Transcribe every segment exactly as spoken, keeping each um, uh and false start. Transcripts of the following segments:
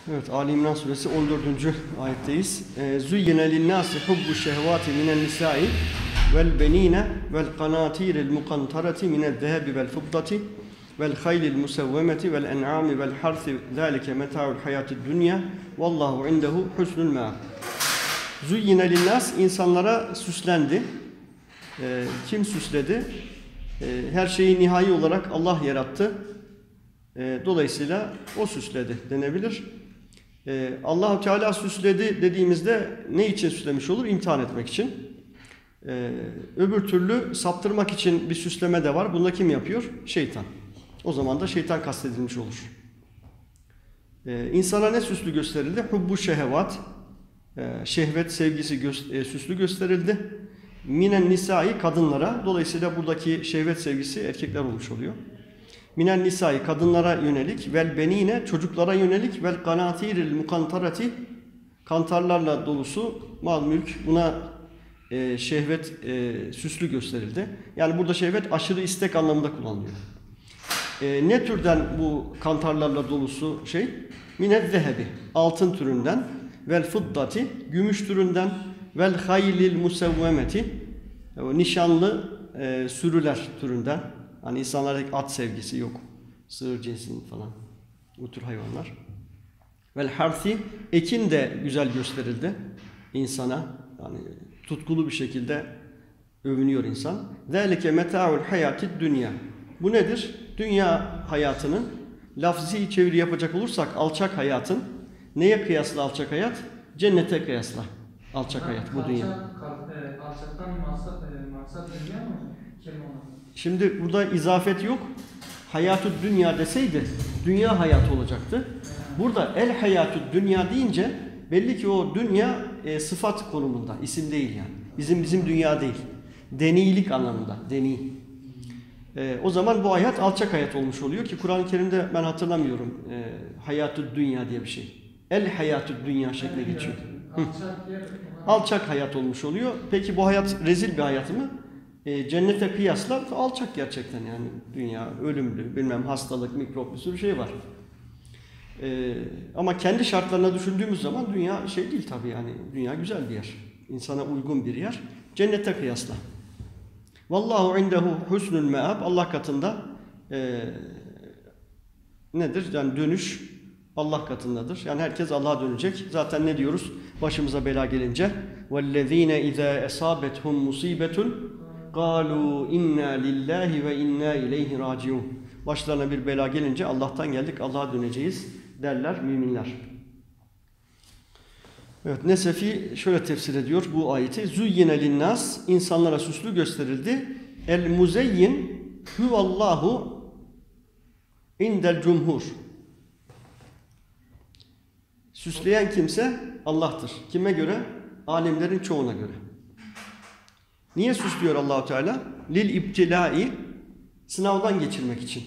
Evet, Ali İmran suresi on dördüncü ayetteyiz. Züyyine linnâsi hubbu şehvâti minen nisâi vel benîne vel kanâtiril mukantarati minel zehebi vel fiddati vel haylil musevvemeti vel en'ami vel harsi zâlike meta'ul hayâtid dünya vallahu indehu husnul me'ab. Züyyine linnâs, insanlara süslendi. Ee, kim süsledi? Ee, her şeyi nihai olarak Allah yarattı. Ee, dolayısıyla o süsledi denebilir. Ee, Allah-u Teala süsledi dediğimizde ne için süslemiş olur? İmtihan etmek için. Ee, öbür türlü saptırmak için bir süsleme de var. Bunu da kim yapıyor? Şeytan. O zaman da şeytan kastedilmiş olur. Ee, insana ne süslü gösterildi? Hubbu şehvat. Ee, şehvet sevgisi gö e, süslü gösterildi. Minen nisai, kadınlara. Dolayısıyla buradaki şehvet sevgisi erkekler olmuş oluyor. Minen nisai, kadınlara yönelik, vel benine, çocuklara yönelik, vel kanatiril mukantarati, kantarlarla dolusu mal mülk, buna e, şehvet e, süslü gösterildi. Yani burada şehvet aşırı istek anlamında kullanılıyor. E, ne türden bu kantarlarla dolusu şey? Minel zehebi, altın türünden, vel fıddati, gümüş türünden, vel haylil musevvemeti, nişanlı e, sürüler türünden. Hani insanlardaki at sevgisi yok. Sığır cinsinin falan. Bu tür hayvanlar. Vel harsi, ekin de güzel gösterildi insana. Yani tutkulu bir şekilde övünüyor insan. Zâlike meta'ul hayâtid dünya. Bu nedir? Dünya hayatının, lafzi çeviri yapacak olursak alçak hayatın, neye kıyasla alçak hayat? Cennete kıyasla alçak hayat bu dünya. Alçaktan maksat, maksat dünya mı? Kelime olarak. Şimdi burada izafet yok. Hayatü dünya deseydi dünya hayatı olacaktı. Burada el hayatü dünya deyince belli ki o dünya e, sıfat konumunda, isim değil yani. Bizim bizim dünya değil. Denilik anlamında, deni. E, o zaman bu hayat alçak hayat olmuş oluyor ki Kur'an-ı Kerim'de ben hatırlamıyorum e, hayatü dünya diye bir şey. El hayatü dünya şekline geçiyor. Alçak hayat olmuş oluyor. Peki bu hayat rezil bir hayat mı? E, cennete kıyasla alçak gerçekten yani dünya ölümlü, bilmem hastalık, mikrop bir sürü şey var. E, ama kendi şartlarına düşündüğümüz zaman dünya şey değil tabii yani dünya güzel bir yer. İnsana uygun bir yer. Cennete kıyasla. Vallahu indehu husnul me'ab. Allah katında e, nedir? Yani dönüş Allah katındadır. Yani herkes Allah'a dönecek. Zaten ne diyoruz? Başımıza bela gelince وَالَّذ۪ينَ اِذَا اَصَابَتْهُمْ مُصِيبَةٌ قَالُوا اِنَّا لِلّٰهِ وَاِنَّا اِلَيْهِ رَاجِعُونَ. Başlarına bir bela gelince Allah'tan geldik, Allah'a döneceğiz derler müminler. Evet, Nesefi şöyle tefsir ediyor bu ayeti. Züyyine linnâs, insanlara süslü gösterildi. El muzeyyin huvallahu indel cumhur. Süsleyen kimse Allah'tır. Kime göre? Alimlerin çoğuna göre. Niye süslüyor Allah-u Teala? Lil ibtilai, sınavdan geçirmek için.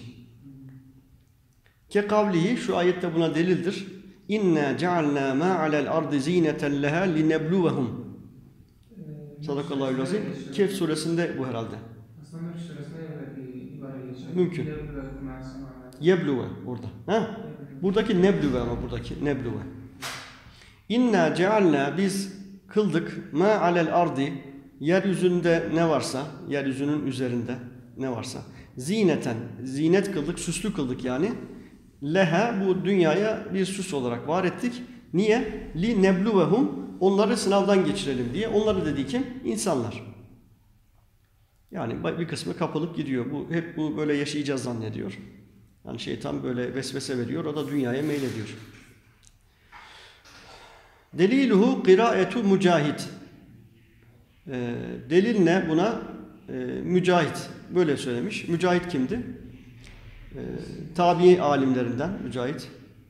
Ke kavlihi, şu ayette buna delildir. İnna cealna ma alel ardı zineten leha linebluvehum. Sadakallahu lazim. Kehf suresinde bu herhalde. Aslında Mülk suresinde bir ibare geçiyor. Mümkün. Yebluve orada. Ha? Buradaki nebluve ama buradaki nebluve. İnna cealna, biz kıldık ma alel ardi, yeryüzünde ne varsa, yeryüzünün üzerinde ne varsa, zineten, zinet kıldık, süslü kıldık yani. Leha, bu dünyaya bir süs olarak var ettik. Niye? Li nebluvehum, onları sınavdan geçirelim diye. Onları dediği kim? İnsanlar. Yani bir kısmı kapılıp gidiyor. Bu hep bu böyle yaşayacağız zannediyor. Yani şeytan böyle vesvese veriyor. O da dünyaya meylediyor. Deliluhu kıraetu mücahit. E, delil ne buna? E, mücahit. Böyle söylemiş. Mücahit kimdi? E, tabi alimlerinden Mücahit.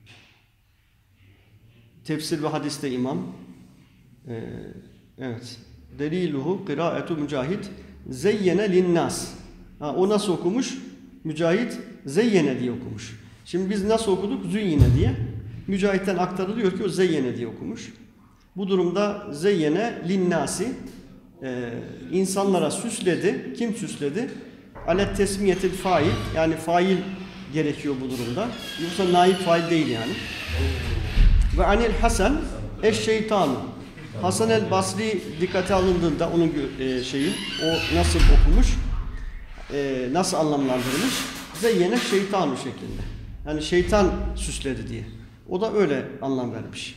Tefsir ve hadiste imam. E, evet. Deliluhu kıraetu mücahit. Zeyyene linnas. Ha, o nasıl okumuş? Mücahit zeyyene diye okumuş. Şimdi biz nasıl okuduk? Züyyine diye. Mücahit'ten aktarılıyor ki o zeyyene diye okumuş. Bu durumda zeyyene linnasi, e, insanlara süsledi. Kim süsledi? Alet tesmiyetil fail, yani fail gerekiyor bu durumda. Yoksa naib fail değil yani. Ve anil Hasan eşşeytanu. Hasan el Basri dikkate alındığında onun e, şeyi, o nasıl okumuş, e, nasıl anlamlandırılmış? Zeyyene şeytanu şeklinde. Yani şeytan süsledi diye. O da öyle anlam vermiş.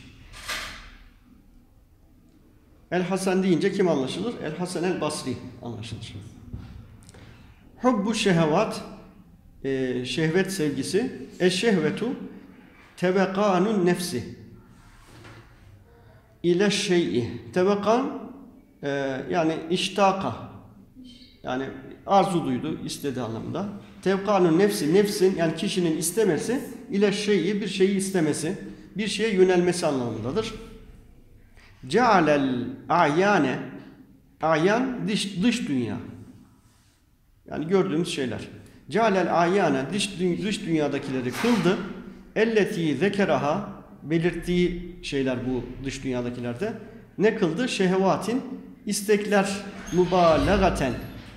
El Hasan deyince kim anlaşılır? El Hasan el Basri anlaşılır. Hubbu şehvat, e, şehvet sevgisi. Eşşehvetu tebekanun nefsi ile şey'i. Tebekan e, yani iştaka, yani arzu duydu, istedi anlamında. Tevkanun nefsi, nefsin yani kişinin istemesi ile şey'i, bir şeyi istemesi, bir şeye yönelmesi anlamındadır. Cealel a'yane, a'yan dış, dış dünya. Yani gördüğümüz şeyler. Cealel a'yane, dış, dış dünyadakileri kıldı. Elleti zekeraha, belirttiği şeyler bu dış dünyadakilerde. Ne kıldı? Şehvatin, istekler mübalağaten.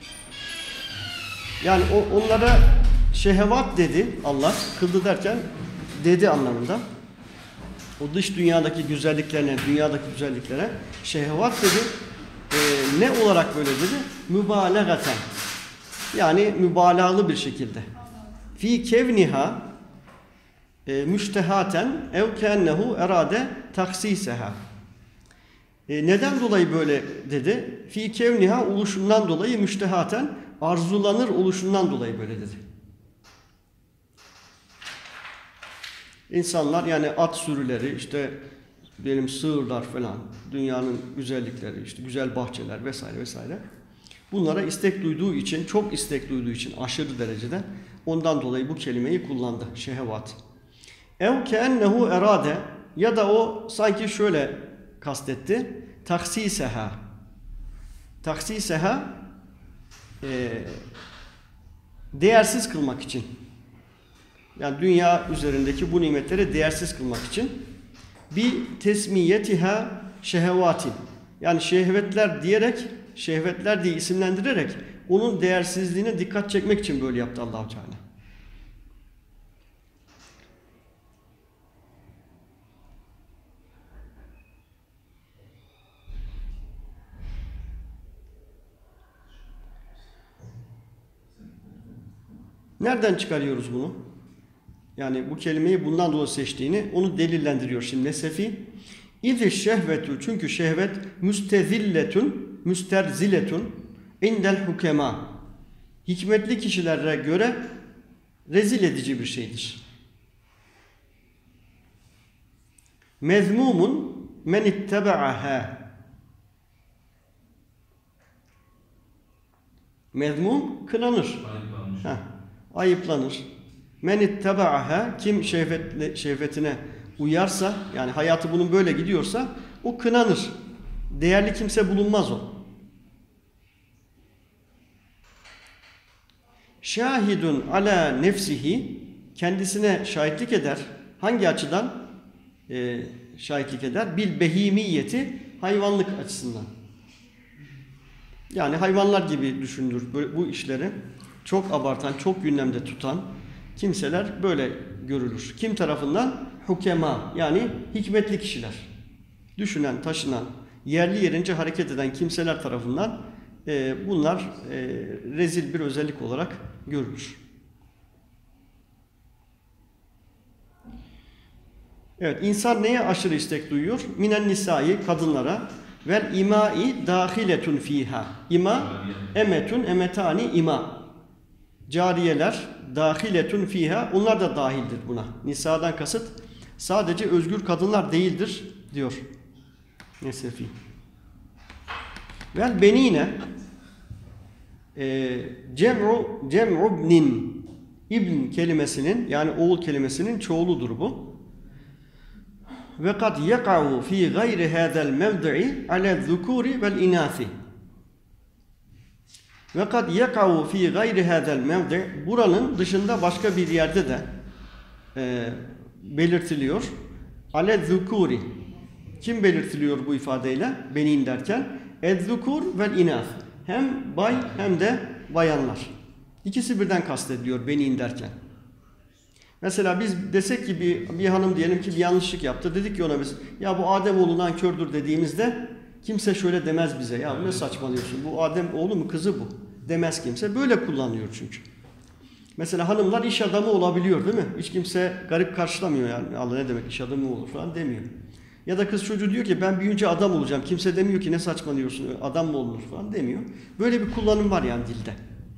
Yani o, onlara şehvat dedi Allah, kıldı derken dedi anlamında. O dış dünyadaki güzelliklerine, dünyadaki güzelliklere şehvat dedi. Ee, ne olarak böyle dedi? Mübalağaten. Yani mübalağalı bir şekilde. Fi kevniha e, müştehaten ev kennehu erade taksiseha. E, neden dolayı böyle dedi? Fi kevniha oluşundan dolayı müştehaten, arzulanır oluşundan dolayı böyle dedi. İnsanlar yani at sürüleri, işte diyelim sığırlar falan, dünyanın güzellikleri, işte güzel bahçeler vesaire vesaire. Bunlara istek duyduğu için, çok istek duyduğu için aşırı derecede ondan dolayı bu kelimeyi kullandı. Şehvat. Ev keennehu erade, ya da o sanki şöyle kastetti. Taksiseha. Taksiseha e, değersiz kılmak için. Yani dünya üzerindeki bu nimetleri değersiz kılmak için bir tesmiyetiha şehvatin. Yani şehvetler diyerek, şehvetler diye isimlendirerek onun değersizliğine dikkat çekmek için böyle yaptı Allah-u Teala. Nereden çıkarıyoruz bunu? Yani bu kelimeyi bundan dolayı seçtiğini, onu delillendiriyor şimdi Nesefi. İzi şehvetu, çünkü şehvet müstezilletun, müsterziletun indel hukema. Hikmetli kişilere göre rezil edici bir şeydir. Mezmumun men ittebaha. Mezmum kınanır. Heh, ayıplanır. Men ittebaha, kim şehvetle, şehvetine uyarsa, yani hayatı bunun böyle gidiyorsa o kınanır. Değerli kimse bulunmaz o. Şahidun ala nefsihi, kendisine şahitlik eder. Hangi açıdan e, şahitlik eder? Bil behimiyeti, hayvanlık açısından. Yani hayvanlar gibi düşünülür bu, bu işleri. Çok abartan, çok gündemde tutan kimseler böyle görülür. Kim tarafından? Hukema, yani hikmetli kişiler. Düşünen, taşınan, yerli yerince hareket eden kimseler tarafından e, bunlar e, rezil bir özellik olarak görülür. Evet, insan neye aşırı istek duyuyor? Minen nisai, kadınlara. Vel imai dahiletun fiha. İma, emetun, emetani, ima. Cariyeler, dahiletun fiha, onlar da dahildir buna. Nisa'dan kasıt sadece özgür kadınlar değildir diyor Nesefi. Vel benine e, cem'u cem'ubnin, ibn kelimesinin, yani oğul kelimesinin çoğuludur bu. Ve kad yeka'u fi gayri hadal mevdi'i ala zukuri vel inasi. Ve kad yeka'u fi gayri hadal mevdi', buranın dışında başka bir yerde de e, belirtiliyor. Ale zukuri. Kim belirtiliyor bu ifadeyle? Benin derken ez-zukur vel inas. Hem bay hem de bayanlar. İkisi birden kastediliyor benin derken. Mesela biz desek ki bir, bir hanım diyelim ki bir yanlışlık yaptı. Dedik ki ona biz ya bu Ademoğlu nankördür dediğimizde kimse şöyle demez bize. Ya ne saçmalıyorsun, bu Ademoğlu mu, kızı bu demez kimse. Böyle kullanıyor çünkü. Mesela hanımlar iş adamı olabiliyor değil mi? Hiç kimse garip karşılamıyor yani. Allah ne demek iş adamı olur falan demiyor. Ya da kız çocuğu diyor ki ben büyüyünce adam olacağım. Kimse demiyor ki ne saçmalıyorsun, adam mı olunur falan demiyor. Böyle bir kullanım var yani dilde.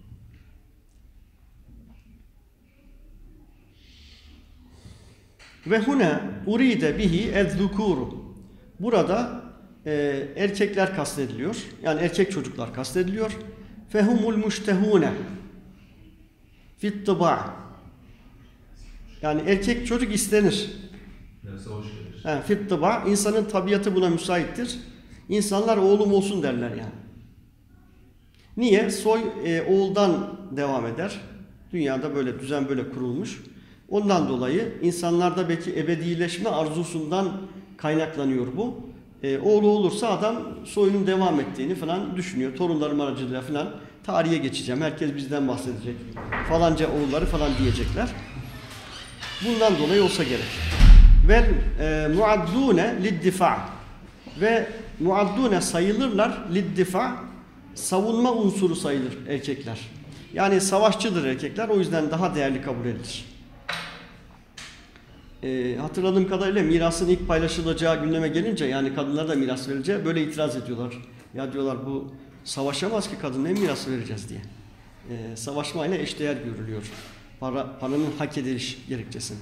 Ve hune uride bihi ezzukuru. Burada e, erkekler kastediliyor. Yani erkek çocuklar kastediliyor. Fehumul muştehune fit tıba. Yani erkek çocuk istenir. Yani fit tıba. İnsanın tabiatı buna müsaittir. İnsanlar oğlum olsun derler yani. Niye? Soy e, oğuldan devam eder. Dünyada böyle düzen böyle kurulmuş. Ondan dolayı insanlarda belki ebedileşme arzusundan kaynaklanıyor bu. E, oğlu olursa adam soyunun devam ettiğini falan düşünüyor. Torunlarım aracılığıyla falan tarihe geçeceğim. Herkes bizden bahsedecek. Falanca oğulları falan diyecekler. Bundan dolayı olsa gerek. Ve e, muaddune liddifa. Ve muaddune sayılırlar liddifa. Savunma unsuru sayılır erkekler. Yani savaşçıdır erkekler. O yüzden daha değerli kabul edilir. E, hatırladığım kadarıyla mirasın ilk paylaşılacağı gündeme gelince, yani kadınlara da miras verileceği, böyle itiraz ediyorlar. Ya diyorlar bu savaşamaz ki kadın, ne miras vereceğiz diye. E, savaşmayla eşdeğer görülüyor. Para, paranın hak ediliş gerekçesi.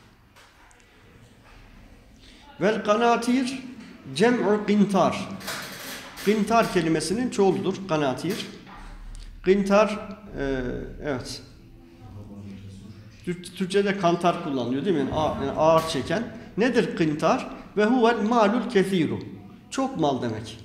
Vel kanatir cem'u qintar. Qintar kelimesinin çoğuludur kanatir. Qintar e, evet. Türkçe'de kantar kullanılıyor değil mi? Yani ağır çeken. Nedir qintar? Ve huvel malul kethiru. Çok mal demek.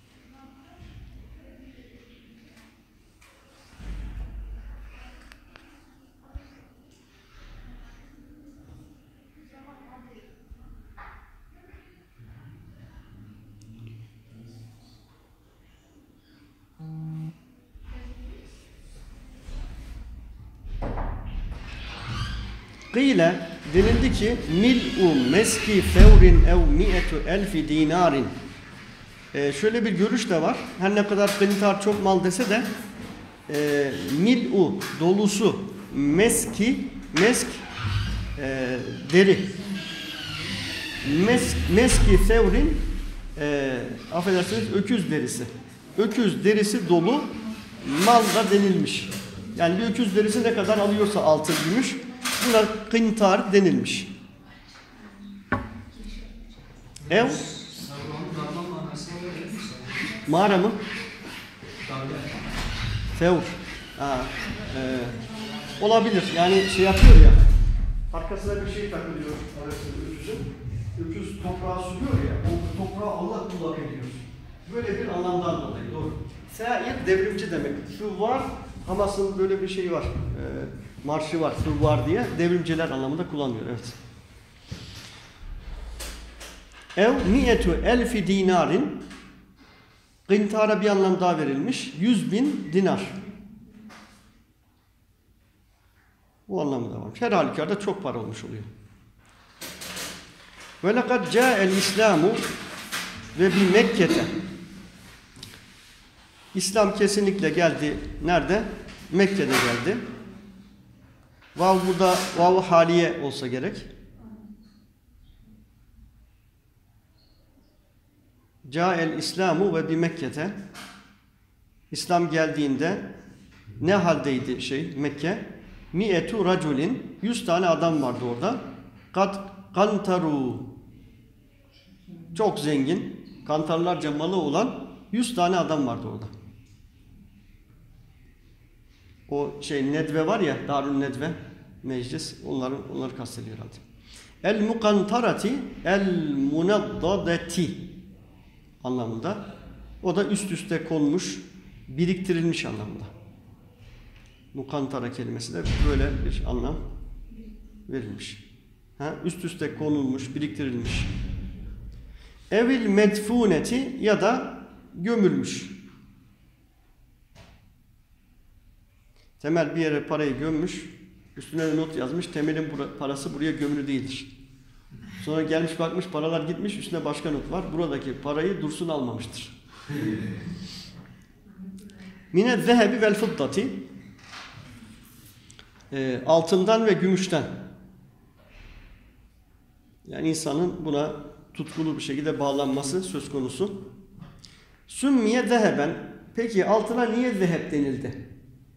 Kıyle denildi ki mil'u meski fevrin ev mi'etu elfi dinarin. Ee, şöyle bir görüş de var. Her ne kadar qintar çok mal dese de e, mil'u dolusu meski mesk e, deri Mes, meski fevrin e, affedersiniz öküz derisi. Öküz derisi dolu mal da denilmiş. Yani bir öküz derisi ne kadar alıyorsa altın, gümüş, buna qintar denilmiş. Ev mağara mı? Fevr. Ha, e, olabilir. Yani şey yapıyor ya. Arkasına bir şey takılıyor arasında öküzün. Öküz toprağı sürüyor ya. O toprağı Allah kullak ediyor. Böyle bir anlamdan dolayı. Doğru. Sair devrimci demek. Şu var. Hamas'ın böyle bir şeyi var. E, marşı var. Şu var diye devrimciler anlamında kullanıyor. Evet. Ev mi'etu elfi dinarin. Qintara bir anlam daha verilmiş. Yüz bin dinar. Bu anlamı da varmış. Her halükarda çok para olmuş oluyor. Ve lekad ca'el İslamu ve bi Mekke'te. İslam kesinlikle geldi. Nerede? Mekke'de geldi. Vav burada vav haliye olsa gerek. Ca'el İslamu ve bi Mekke'te. İslam geldiğinde ne haldeydi şey Mekke? Mi'etu raculin, yüz tane adam vardı orada. Kat kantaru, çok zengin, kantarlarca malı olan yüz tane adam vardı orada. O şey Nedve var ya, Darun Nedve meclis, onları onları kastediyor herhalde. El mukantarati el munaddadati anlamında. O da üst üste konmuş, biriktirilmiş anlamında. Mukantara kelimesi de böyle bir anlam verilmiş. Ha, üst üste konulmuş, biriktirilmiş. Evil medfuneti ya da gömülmüş. Temel bir yere parayı gömmüş, Üstüne de not yazmış. Temelin parası buraya gömülü değildir. Sonra gelmiş bakmış paralar gitmiş. Üstüne başka not var. Buradaki parayı Dursun almamıştır. Mine zehebi vel fıddati. E, altından ve gümüşten. Yani insanın buna tutkulu bir şekilde bağlanması söz konusu. Sümmiye zeheben. Peki altına niye zeheb denildi?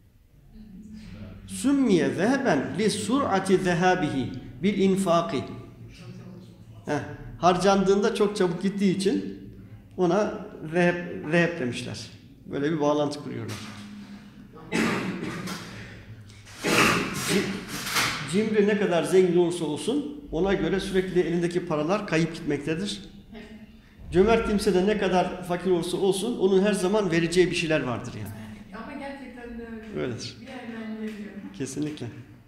Sümmiye zeheben li sur'ati zehabihi bil infaki. Heh, harcandığında çok çabuk gittiği için ona zeheb, zeheb demişler. Böyle bir bağlantı kuruyorlar. Cimri ne kadar zengin olursa olsun ona göre sürekli elindeki paralar kayıp gitmektedir. Cömert kimse de ne kadar fakir olursa olsun onun her zaman vereceği bir şeyler vardır yani. Ama gerçekten de öyle. Öyledir. Bir yerden veriyor. Kesinlikle.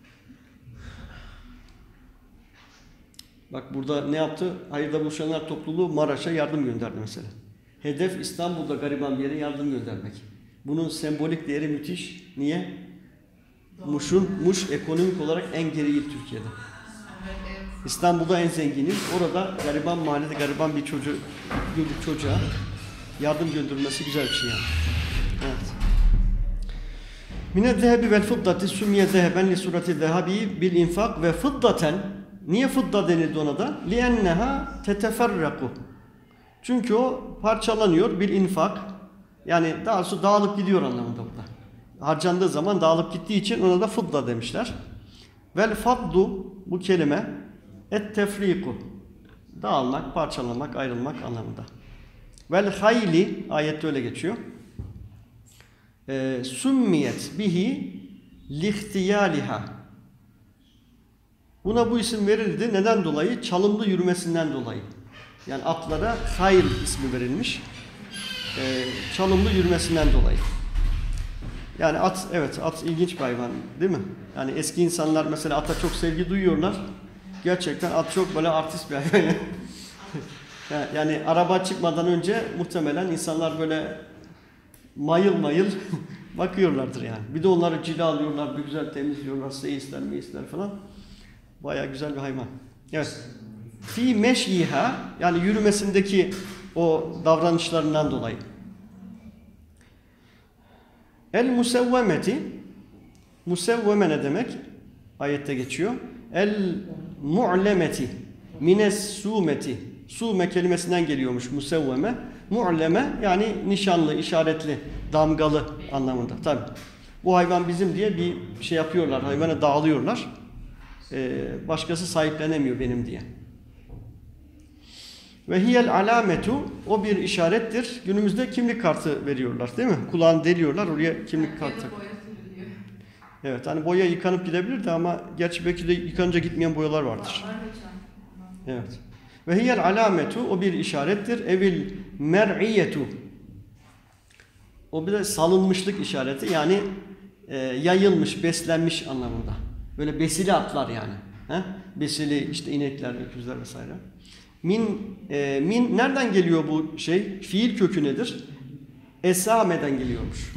Bak burada ne yaptı? Hayırda Buluşanlar Topluluğu Maraş'a yardım gönderdi mesela. Hedef İstanbul'da gariban bir yere yardım göndermek. Bunun sembolik değeri müthiş. Niye? Muş'un, Muş ekonomik olarak en geri il Türkiye'de. Evet, evet. İstanbul'da en zenginiz. Orada gariban mahallede gariban bir çocuğu, bir çocuğa yardım göndermesi güzel bir şey yani. Evet. Mine zehebi vel fıddati sümmiye zeheben li surati zehabi bil infak ve fıddaten. Niye fıdda denildi ona da? Li enneha teteferraku. Çünkü o parçalanıyor bil infak. Yani daha doğrusu dağılıp gidiyor anlamında burada. Harcandığı zaman dağılıp gittiği için ona da fıdda demişler. Vel faddu bu kelime et tefriku. Dağılmak, parçalamak, ayrılmak anlamında. Vel hayli ayette öyle geçiyor. E, Sümmiyet bihi lihtiyaliha. Buna bu isim verildi. Neden dolayı? Çalımlı yürümesinden dolayı. Yani atlara hayl ismi verilmiş. E, çalımlı yürümesinden dolayı. Yani at, evet at ilginç bir hayvan değil mi? Yani eski insanlar mesela ata çok sevgi duyuyorlar. Gerçekten at çok böyle artist bir hayvan. Yani araba çıkmadan önce muhtemelen insanlar böyle mayıl mayıl bakıyorlardır yani. Bir de onları cilalıyorlar, bir güzel temizliyorlar, seyisler, meisler falan. Bayağı güzel bir hayvan. Evet. Fi meşyiha yani yürümesindeki o davranışlarından dolayı. El musevvemeti musevveme ne demek? Ayette geçiyor. El mu'lemeti mines sumeti. Sume kelimesinden geliyormuş musevveme. Mu'leme yani nişanlı, işaretli, damgalı anlamında. Tabi. Bu hayvan bizim diye bir şey yapıyorlar. Hayvanı dağılıyorlar. Ee, başkası sahiplenemiyor benim diye. Ve hiyel alametu o bir işarettir. Günümüzde kimlik kartı veriyorlar değil mi? Kulağını deliyorlar oraya kimlik kartı. Evet hani boya yıkanıp gidebilirdi ama gerçi belki de yıkanınca gitmeyen boyalar vardır. Evet. Ve hiyel alametu o bir işarettir. Evil mer'iyetu o bir de salınmışlık işareti yani e, yayılmış, beslenmiş anlamında. Böyle besili atlar yani. He? Besili işte inekler, öküzler vesaire. Min, e, min nereden geliyor bu şey? Fiil kökü nedir? Esame'den geliyormuş.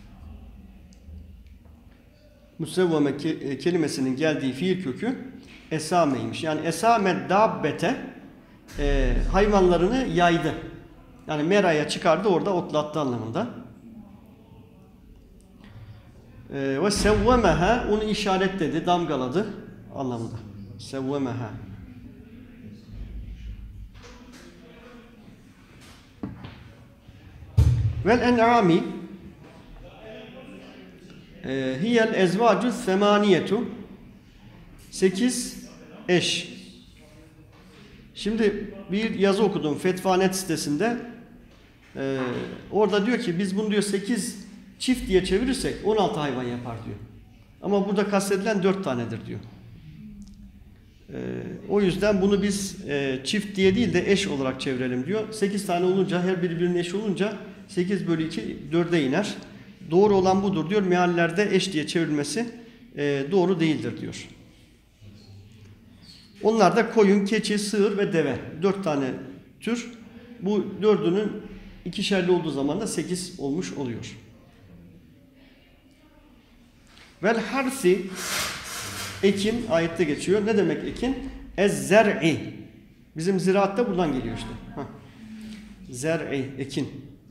Musevveme ke, kelimesinin geldiği fiil kökü esameymiş. Yani esame dabbete e, hayvanlarını yaydı. Yani meraya çıkardı orada otlattı anlamında. E, ve sevvemeha onu işaretledi, damgaladı anlamında. Sevvemeha. Vel en'ami hiyel ezvacu semaniyetu sekiz eş. Şimdi bir yazı okudum Fetvanet sitesinde. Ee, orada diyor ki biz bunu diyor sekiz çift diye çevirirsek on altı hayvan yapar diyor. Ama burada kastedilen dört tanedir diyor. Ee, o yüzden bunu biz e, çift diye değil de eş olarak çevirelim diyor. sekiz tane olunca her biri birbirinin eşi olunca sekiz bölü iki dörde iner. Doğru olan budur diyor. Meallerde eş diye çevrilmesi e, doğru değildir diyor. Onlar da koyun, keçi, sığır ve deve. Dört tane tür. Bu dördünün ikişerli olduğu zaman da sekiz olmuş oluyor. Vel harsi Ekin ayette geçiyor. Ne demek ekin? Ez-zer'i. Bizim ziraatta buradan geliyor işte. Heh. Zer'i, ekin.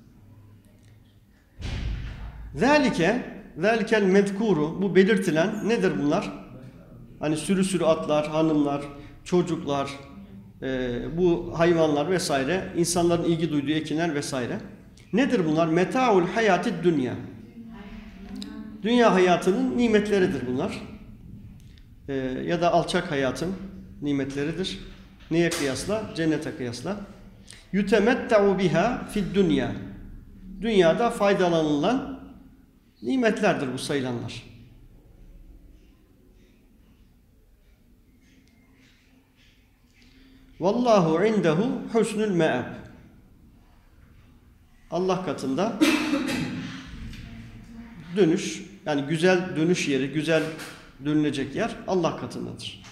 Zalike, zalikel mezkuru, bu belirtilen nedir bunlar? Hani sürü sürü atlar, hanımlar, çocuklar, e, bu hayvanlar vesaire, insanların ilgi duyduğu ekinler vesaire. Nedir bunlar? Meta'ul hayatid dünya. Dünya hayatının nimetleridir bunlar. E, ya da alçak hayatın nimetleridir. Neye kıyasla? Cennete kıyasla. Yutemetta'u biha fid dünya. Dünyada faydalanılan nimetlerdir bu sayılanlar. Vallahu indehu husnul me'ab. Allah katında dönüş, yani güzel dönüş yeri, güzel dönülecek yer Allah katındadır.